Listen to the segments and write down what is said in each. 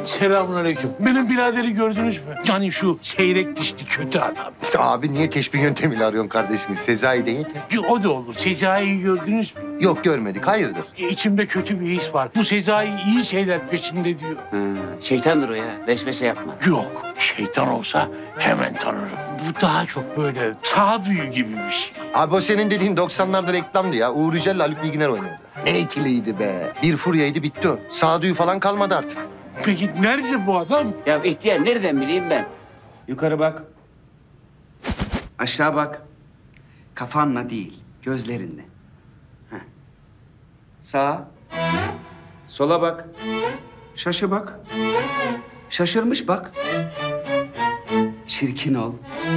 Selamünaleyküm. Benim biraderi gördünüz mü? Yani şu seyrek dişli kötü adam. Abi niye teşbih yöntemiyle arıyorsun kardeşimiz? Sezai de yeter. O da olur. Sezai'yi gördünüz mü? Yok görmedik. Hayırdır? İçimde kötü bir his var. Bu Sezai iyi şeyler peşinde diyor. Şeytandır o ya. Vesvese yapma. Yok. Şeytan olsa hemen tanırım. Bu daha çok böyle sağduyu gibi bir şey. Abi o senin dediğin 90'larda reklamdı ya. Uğur Yücel'le Haluk Bilginer oynuyordu. Ne ikiliydi be. Bir furyaydı bitti o. Sağduyu falan kalmadı artık. Peki nerede bu adam? Ya ihtiyar nereden bileyim ben? Yukarı bak. Aşağı bak. Kafanla değil, gözlerinle. Heh. Sağa. Sola bak. Şaşı bak. Şaşırmış bak. Çirkin ol.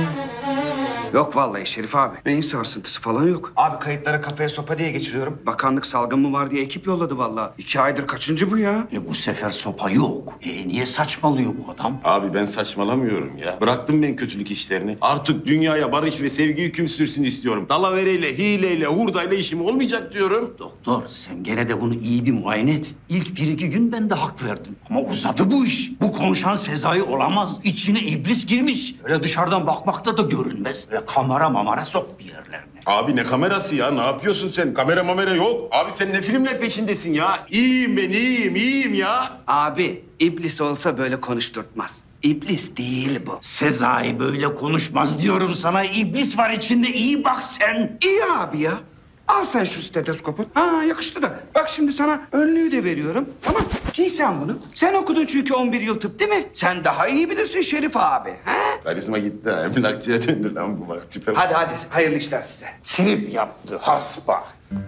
Yok vallahi Şerif abi. Beyin sarsıntısı falan yok. Abi kayıtlara kafaya sopa diye geçiriyorum. Bakanlık salgın mı var diye ekip yolladı vallahi. 2 aydır kaçıncı bu ya? Bu sefer sopa yok. Niye saçmalıyor bu adam? Abi ben saçmalamıyorum ya. Bıraktım ben kötülük işlerini. Artık dünyaya barış ve sevgi hüküm sürsün istiyorum. Dalavereyle, hileyle, hurdayla işim olmayacak diyorum. Doktor sen gene de bunu iyi bir muayene et. İlk 1-2 gün ben de hak verdim. Ama uzadı bu iş. Bu konuşan Sezai olamaz. İçine iblis girmiş. Öyle dışarıdan bakmakta da görünmez. Öyle kamera mamara sok bir yerlerine. Abi ne kamerası ya? Ne yapıyorsun sen? Kamera mamera yok. Abi sen ne filmler peşindesin ya? İyiyim ben, iyiyim ya. Abi iblis olsa böyle konuşturtmaz. İblis değil bu. Sezai böyle konuşmaz diyorum sana. İblis var içinde. İyi bak sen. İyi abi ya. Al sen şu stetoskopu. Ha yakıştı da. Bak şimdi sana önlüğü de veriyorum. Tamam giy sen bunu. Sen okudun çünkü 11 yıl tıp değil mi? Sen daha iyi bilirsin Şerif abi. Ha? Karizma gitti ha. Emlakçıya döndü lan bu bak. Tipe bak. Hadi hayırlı işler size. Trip yaptı hasba.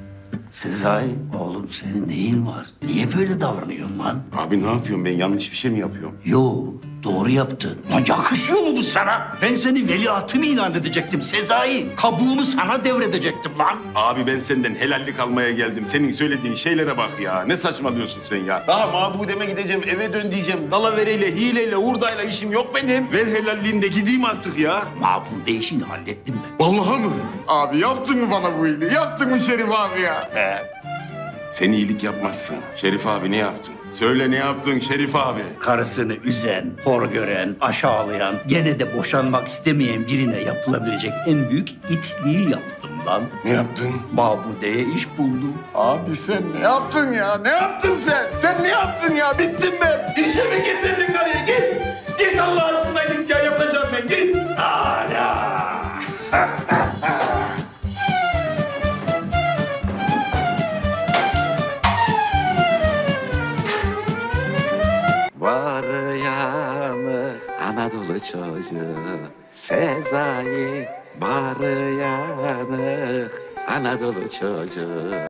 Sezai oğlum senin neyin var? Niye böyle davranıyorsun lan? Abi ne yapıyorum ben? Yanlış bir şey mi yapıyorum? Yo, doğru yaptın. Lan yakışıyor mu bu sana? Ben seni veliahtım ilan edecektim Sezai. Kabuğumu sana devredecektim lan. Abi ben senden helallik almaya geldim. Senin söylediğin şeylere bak ya. Ne saçmalıyorsun sen ya? Daha mabudeme gideceğim, eve dön diyeceğim. Dalavereyle, hileyle, hurdayla işim yok benim. Ver helalliğinde gideyim artık ya. Mabude işini hallettim ben. Vallahi mı? Abi yaptın mı bana bu iyiliği? Yaptın mı Şerif abi ya? Sen iyilik yapmazsın. Şerif abi ne yaptın? Söyle ne yaptın Şerif abi? Karısını üzen, hor gören, aşağılayan, gene de boşanmak istemeyen birine yapılabilecek en büyük itliği yaptım lan. Ne yaptın? Mabude'ye iş buldum. Abi sen ne yaptın ya? Ne yaptın sen? Sen ne yaptın ya? Bittim ben. İşe mi getirdin karıya? Git. Git Allah aşkına git ya. Yapacağım ben. Git. Hala. Var yanı Anadolu çocuğu Sezai var yanı Anadolu çocuğu